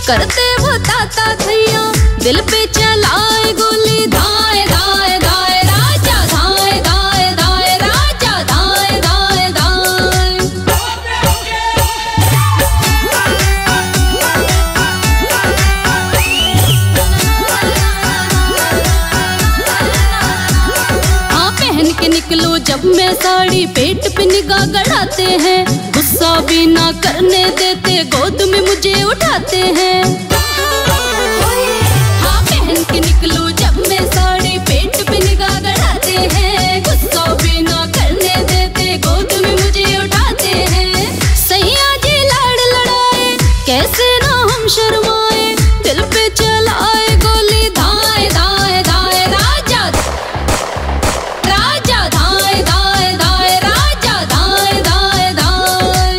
करते वो ताता थैया, दिल पे चलाए गोली, धाए धाए धाए राजा, धाए धाए धाए राजा, धाए धाए धाए। हाँ पहन के निकलो जब मैं साड़ी, पेट पे निगाह गड़ाते हैं, गुस्सा भी ना करने देते, गोद में मुझे उठाते हैं। हाँ पहन के निकलो जब मैं साड़ी, पेट पे निगाह गड़ाते हैं, गुस्सा भी ना करने देते, गोद में मुझे उठाते हैं। सैया जी लाड़ लड़ाए, कैसे ना हम शर्माए, दिल पे चलाए गोली, धाए धाए धाए राजा, राजा धाए धाए धाए राजा, धाए धाए धाए।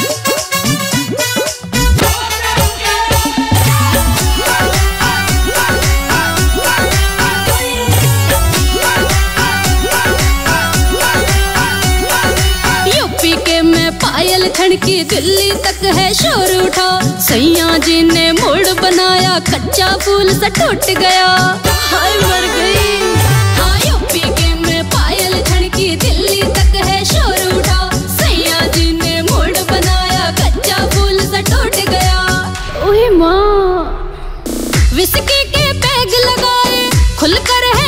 यूपी के में पायल खड़की, दिल्ली तक है शोर उठा, सैया जी ने मूड बनाया, कच्चा फूल सा टूट गया, हाय मर गई। हाँ यूपी के में पायल खड़की, दिल्ली तक है शोर उठा, सैया जी ने मूड बनाया, कच्चा फूल सा टूट गया। ओए माँ विस्की के पैग लगाए, खुलकर है